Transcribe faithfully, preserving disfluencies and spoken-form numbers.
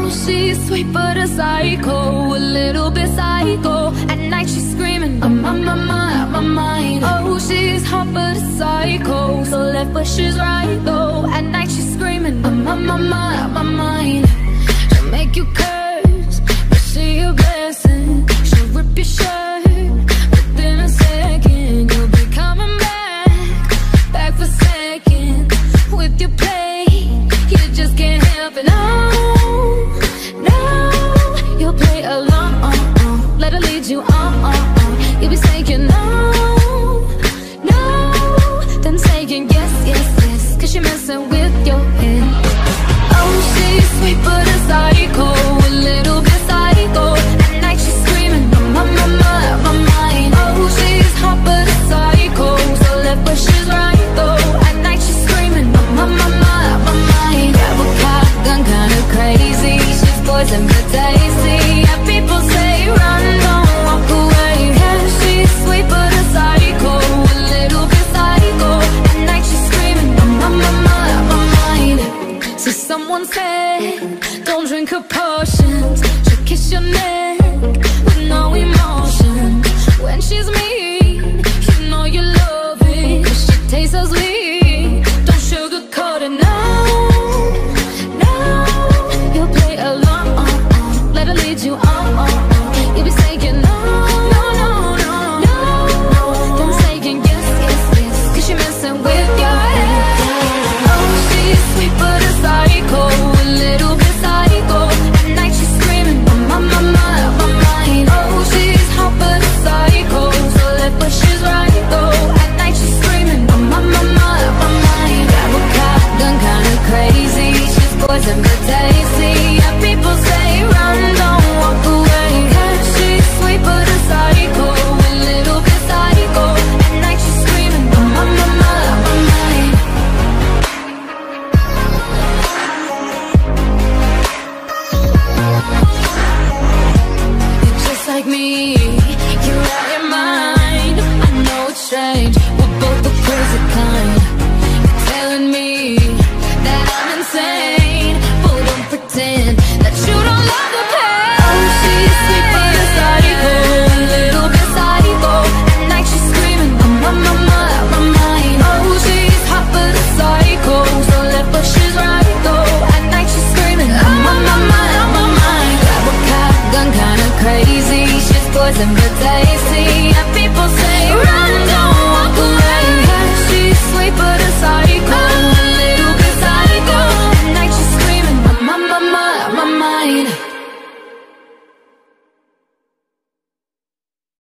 she's sweet but a psycho, a little bit psycho. At night she's screaming, I'm on my mind, my mind. Oh, she's hot but a psycho, so left but she's right though. At night she's screaming, I'm on my mind, my mind. She'll make you curse, but she a blessing. She'll rip your shirt within a second. You'll be coming back, back for seconds with your play. You just can't help it, no, no. You'll play along, let her lead you on, you'll be saying no, no, then saying yes, yes, yes, cause you're messing with your head. Oh, she's sweet but a psycho, a little bit psycho. At night she's screaming, I'm on my mind, my mind. Oh, she's hot but a psycho, so left but she's right though. At night she's screaming, I'm on my mind, my mind. Grab a cop gun, kinda crazy. She's poison but tasty. Yeah, people say run, don't walk away. Yeah, she's sweet but a psycho, a little bit psycho. At night she's screaming, I'm on my mind, my mind. So someone said, don't drink her potions. She'll kiss your neck with no emotion. When she's mean, you know you love it, cause she tastes so sweet. Don't sugarcoat it, no, no. You'll play along, let her lead you on. You'll be saying no, no, no, no, no. Then saying yes, yes, yes, cause you're messing with your head. Oh, she's sweet but a psycho, a little bit psycho. At night she's screaming, I'm on my mind, my mind. Oh, she's hot but a psycho, so left but she's right though. At night she's screaming, I'm on my mind, my mind. Grab a cop gun, kinda crazy. She's poison but tasty. Yeah, people say run, don't walk away. Yeah, she's sweet but a psycho, a little bit psycho. At night she's screaming, I'm on my mind, my mind. You're just like me, you're out your mind. I know it's strange, we're both the crazy kind. You're telling me that I'm insane, but don't pretend that you don't love the pain. Oh, she's sweet but a psycho, a little bit psycho. At night she's screaming, I'm on my mind, my mind. Oh, she's hot but a psycho, so left but she's right though. At night she's screaming, I'm on my mind, my mind. Grab a cop gun, kinda crazy. She's poison but